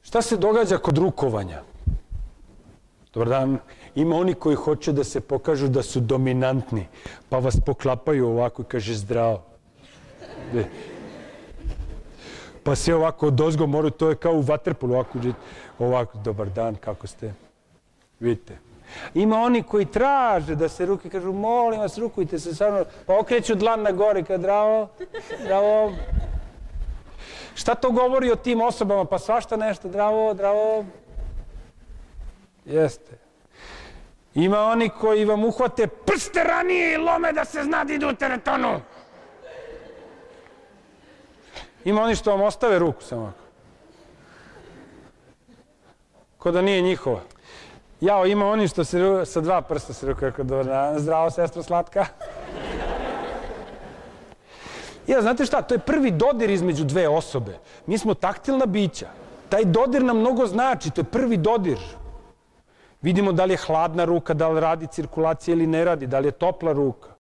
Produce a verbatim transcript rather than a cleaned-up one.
Šta se događa kod rukovanja? Dobar dan. Ima oni koji hoće da se pokažu da su dominantni, pa vas poklapaju ovako i kaže zdravo. Pa se ovako odozgo moraju, to je kao u vaterpolu, ovako, ovako, dobar dan, kako ste? Vidite. Ima oni koji traže da se ruke, kažu, molim vas, rukujte se sa mnom, pa okreću dlan na gore, kao zdravo, zdravo. Šta to govori o tim osobama? Pa svašta nešto, zdravo, zdravo. Jeste. Ima oni koji vam uhvate prste ranije i lome da se zna da idu u teretonu. Ima oni što vam ostave ruku samo ovako. Ko da nije njihova. Jao, ima oni što se sa dva prsta se ruku, kako dobar dan, zdravo, sestro slatka. Ja, znate šta, to je prvi dodir između dve osobe. Mi smo taktilna bića. Taj dodir nam mnogo znači, to je prvi dodir. Vidimo da li je hladna ruka, da li radi cirkulacija ili ne radi, da li je topla ruka.